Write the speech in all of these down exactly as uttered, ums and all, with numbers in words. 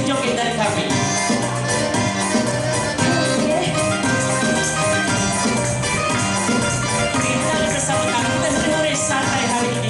joget dari kami. Kita bersama kami, kita sore santai hari ini.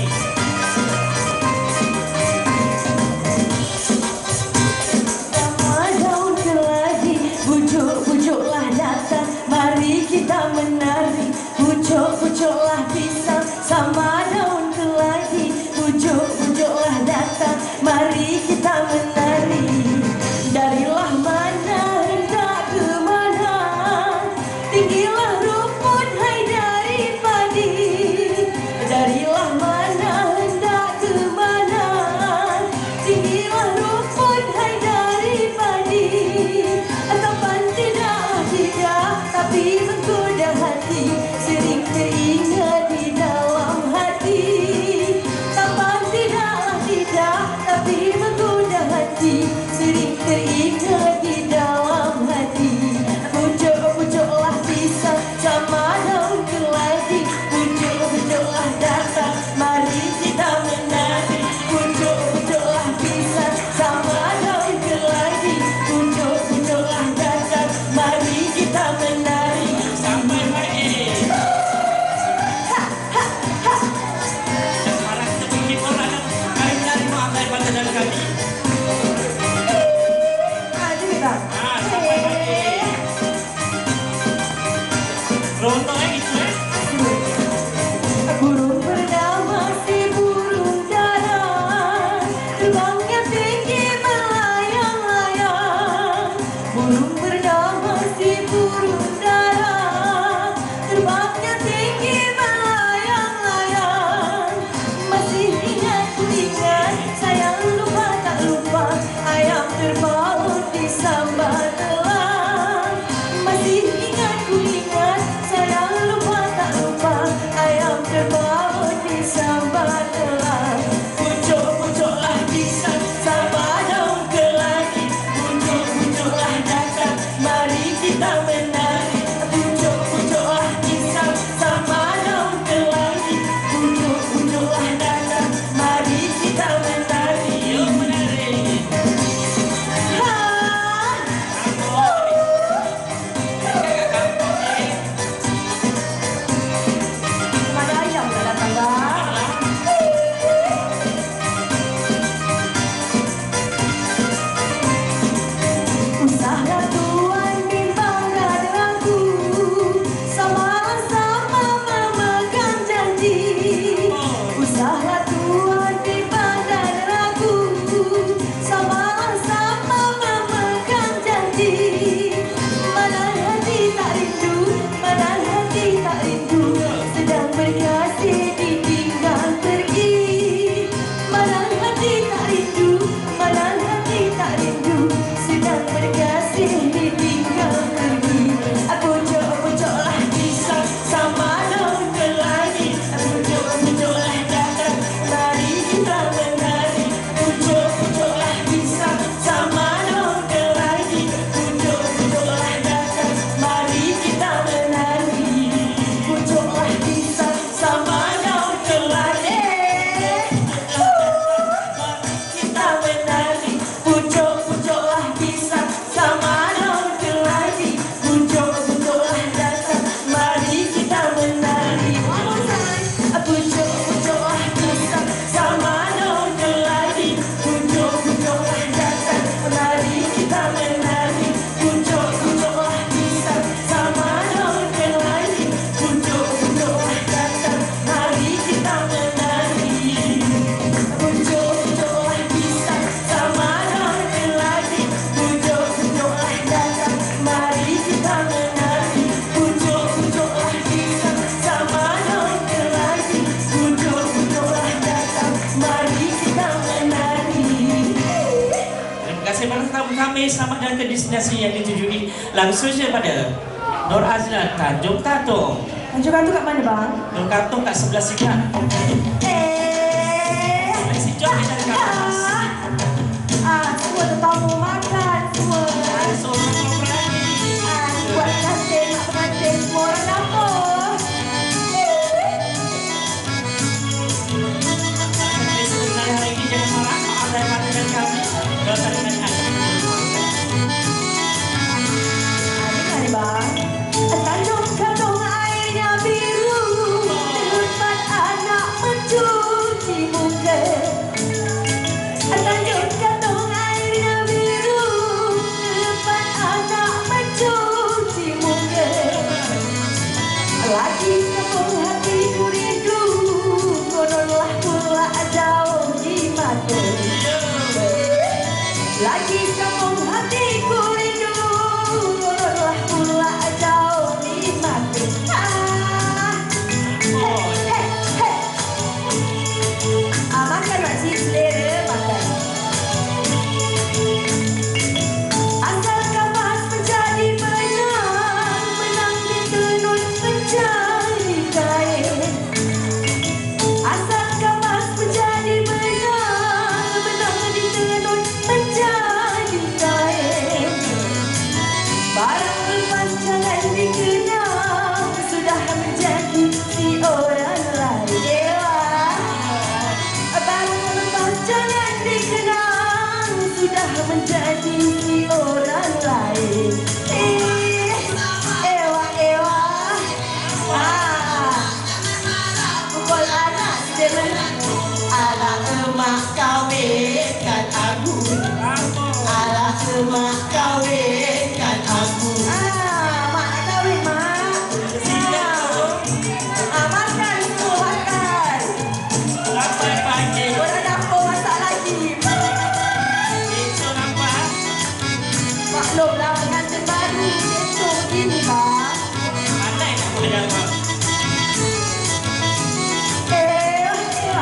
Sama daun keladi, bujuk-bujuklah datang, mari kita menari. Bujuk-bujuklah pisang, sama daun keladi, bujuk-bujuklah datang, mari kita menari. Darilah mana hendak ke mana, tinggilah rumput hai dari padi. Darilah mana hendak ke mana, tinggilah rumput hai dari padi. Tapan tidak tidak, tapi menggoda hati, sering teringat di dalam hati. Tapan tidak tidak, tapi menggoda hati, sering teringat di dalam hati. Pucuk-pucuklah pisang, sama daun keladi, pucuk-pucuklah datang, mari kita menari. Pucuk-pucuklah pisang, sama daun keladi, pucuk-pucuklah datang, mari kita menari. Sampai pagi. Sekarang kita bikin orang kami menari maaf dari bangsa dan kami. Aduh, bang. Ah, sampai pagi. Rontok eh gitu eh. Burung bernama si burung dara, terbangnya tinggi melayang-layang. Burung bernama si burung dara, terbangnya tinggi melayang-layang. Masih ingat ku ingat, sayang lupa tak lupa, ayam terpaut di sambal telang. Masih ingat ku ingat, sayang lupa tak lupa, ayam terpaut di sambal telang. Pucuk-pucuklah pisang, sama daun keladi, pucuk-pucuklah datang, mari kita menari. Pucuk-pucuklah pisang, sama daun keladi, pucuk-pucuklah datang, mari kita menari. Yuk menari. Ha! Kakak kampung eh. Mana ayam dah datang dah? Usahlah tuan bimbang dadaku, sama-sama memegang janji. Usahlah tuan bimbang dadaku, sama-sama memegang janji. Mana hati tak rindu, mana hati tak rindu, sedang berkasih ditinggal pergi. Mana hati tak rindu, mana hati tak rindu, sedang berkasih ditinggal pergi. Pucuk-pucuklah pisang, sama daun keladi, pucuk-pucuklah datang, mari kita menari. Pucuk-pucuklah pisang, sama daun keladi, pucuk-pucuklah datang, mari kita menari. Pucuklah pisang, sama daun keladi, kita menari. Pucuk-pucuklah pisang, sama daun keladi, pucuk-pucuklah datang, mari kita menari. One more time. Pucuk-pucuklah pisang, sama daun keladi, pucuk-pucuklah datang, mari kita menari. Pucuk-pucuklah pisang, sama daun keladi, pucuk-pucuklah datang, mari kita menari. Pucuk-pucuklah pisang, sama daun keladi, pucuk-pucuklah datang, mari kita menari. Pucuk-pucuklah pisang, sama daun keladi, pucuk-pucuklah datang, mari kita menari. Terima kasih banyak tamu kami. Selamat datang ke destinasi yang ditujui langsung saja pada Nur Azlan Tanjung Katong. Tunjukkan tu kat mana bang? Nur Katong kat sebelah sini. Eh, Si joget dari kami. ah, semua tetamu makan semua. So, berani. Ah, buat kantin, mak pengantin semua orang dapur. Hari ini jangan marah. Maaf dari kami. Kalau tadi lagi kampung hatiku rindu, ulurlah pula jauh di mati. Ah, Oh, hei, hei. Ah, makan makcik selera makan. Asal kapas menjadi menang, menang di tenun menjadi kain. Asal kapas menjadi menang, menang di tenun menjadi kain. Barang lepas jangan dikenang, sudah menjadi si orang lain. Dewa. Barang lepas jangan dikenang, sudah menjadi si orang lain. Eh, ewa, ewa. Ah, pukul anak dengan ala emak kawinkan aku. Ala emak kawinkan aku. Ah, mak kawin mak. Ah, makan tu makan. selamat pagi. Orang dapur masak lagi. Itu nampak. Maklumlah pengantin baru besok begini bang. Pandai tak boleh jawab. Eh, eh.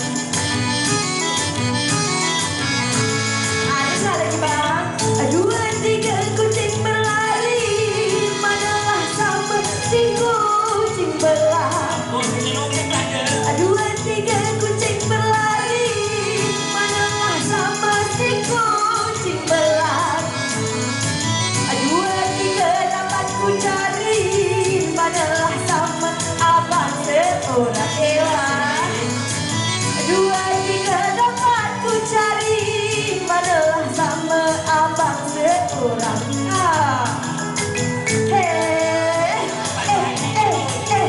Ada lagi bang. Dua tiga kucing berlari, manalah sama si kucing belah. Oh, celoknya tak ada. Dua tiga kucing berlari, manalah sama si kucing belah. Dua tiga dapat ku cari, manalah sama abang seorang dewa. Dua tiga dapat ku cari, manalah sama abang seorang. Ah. Hey, eh, eh, eh.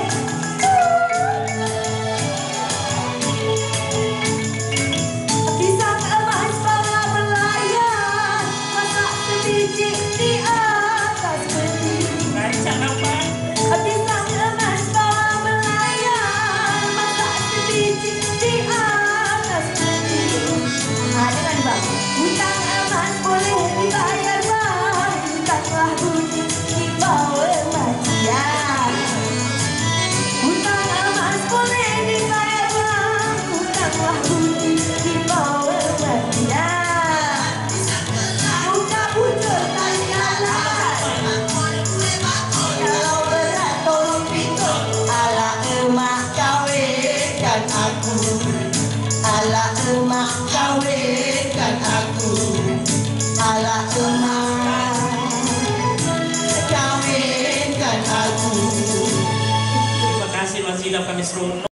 Pisang emas para belayar, masak sebiji di atas peti. Rancang nampak. Pisang emas para belayar, masak sebiji di atas peti. Ah, dengan bang, hutang emas boleh dibayar bang, hutanglah budi dibawa matian. Hutang emas boleh dibayar bang, hutanglah budi dibawa matian. Buka butuh tanyalah, kalau berat tolong pintu. Ala emak kawinkan aku, ala emak kawinkan aku, ala emak kawinkan aku. Terima kasih Mas Ilham, kami seronok.